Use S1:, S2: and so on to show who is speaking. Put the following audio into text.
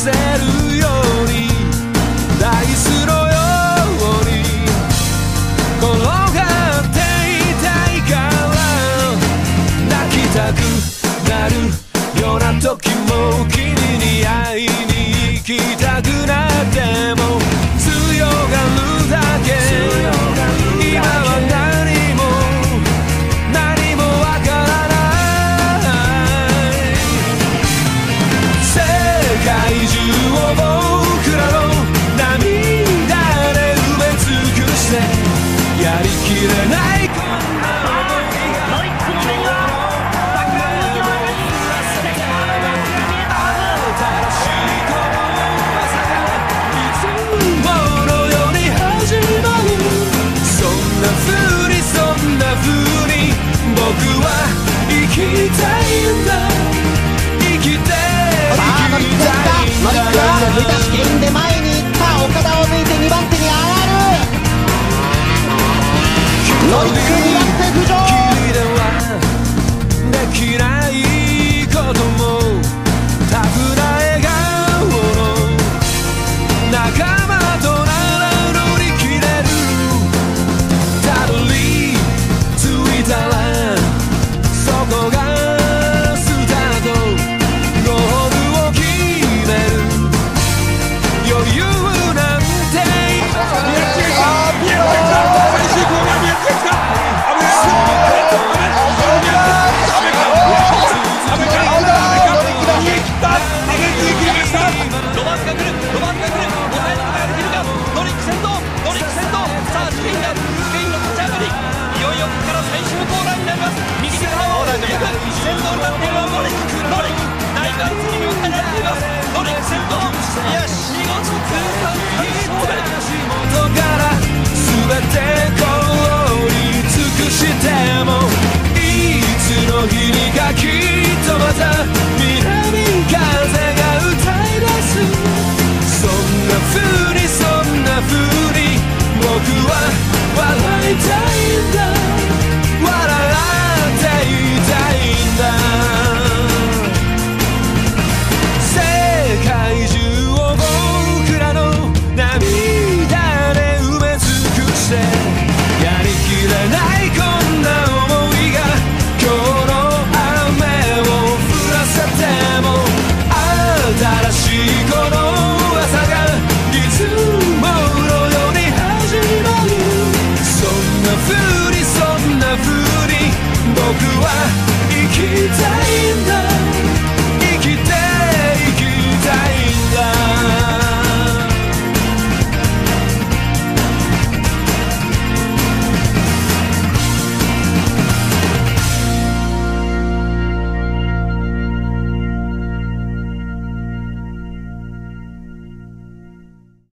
S1: せるようにダイスのように転がっていたいから泣きたくなるような時も君に会いに行きたくなっても強がるだけ今は何も何もわからない世界中を僕らの涙で埋め尽くしてやりきれないこんな想いがロイックの目が僕は生きたいんだ生きて生きたいんだ
S2: ノリックが抜いたスケインで前に行った岡田を抜いて2番手に上がるノリック2番手浮上
S1: 君ではできないこともタフな笑顔の仲間となら乗り切れるたどり着いたらそこがスタートゴールを決める余裕なんて
S3: 見えてきた最終コーナー見えてきた
S1: きっとまた南風が歌い出すそんな風にそんな風に僕は笑いたいんだ笑っていたいんだ世界中を僕らの涙で埋め尽くしてやりきれないこんな想いが今日の新しいこの朝がいつものように始まるそんな風にそんな風に僕は生きたい